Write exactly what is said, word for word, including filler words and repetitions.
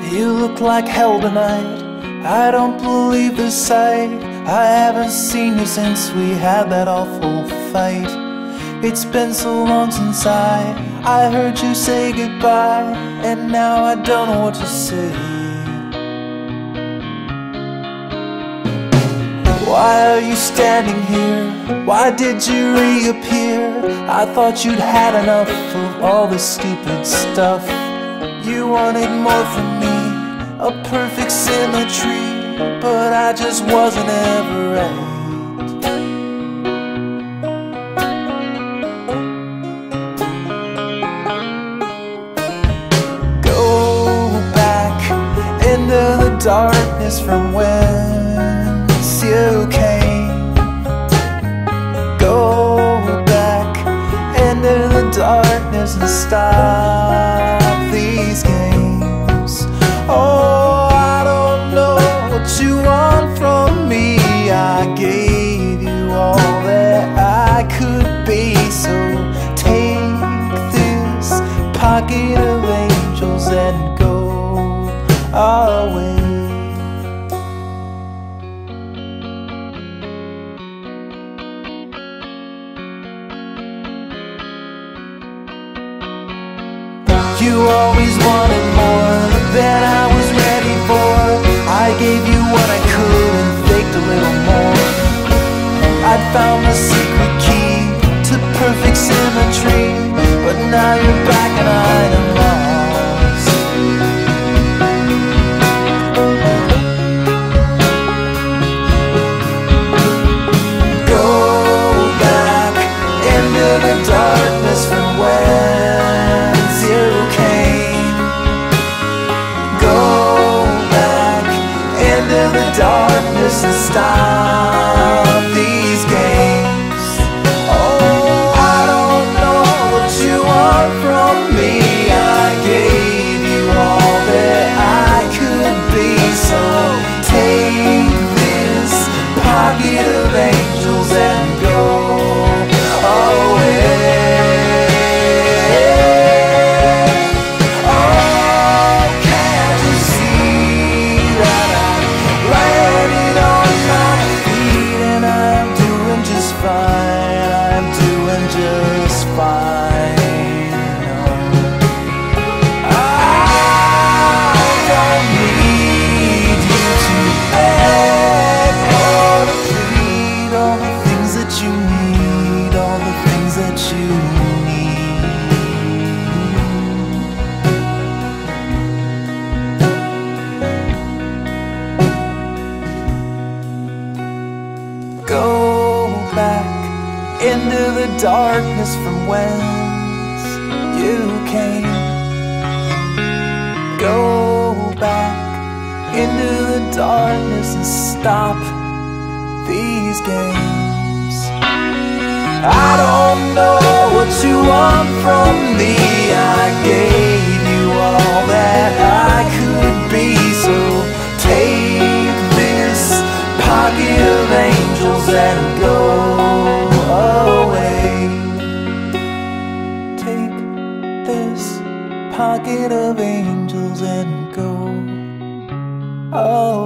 You look like hell tonight. I don't believe the sight. I haven't seen you since we had that awful fight. It's been so long since I I heard you say goodbye, and now I don't know what to say. Why are you standing here? Why did you reappear? I thought you'd had enough of all this stupid stuff. You wanted more from me, a perfect symmetry, but I just wasn't ever right. Go back into the darkness from whence you came. Go back into the darkness and stop these games. Oh, I don't know what you want from me. I gave you all that I could be, so take this pocket of angels and go away. You always wanted more than I was ready for. I gave you what I could and faked a little more. I'd found the secret key to perfect symmetry, but now you're back and I am lost. Go back into the darkness from whence you came. Go back into the darkness and stop these games. Oh, I don't know what you want from me. I gave you all that I could be, so take this pocket of angels and go away. Just fine. I don't need you to beg or to plead. All the things that you need, all the things that you need. Go back into the darkness from whence you came. Go back into the darkness and stop these games. I don't know what you want from me. I gave you all that I could be, so take this pocket of angels and go away. Take this pocket of angels and go away.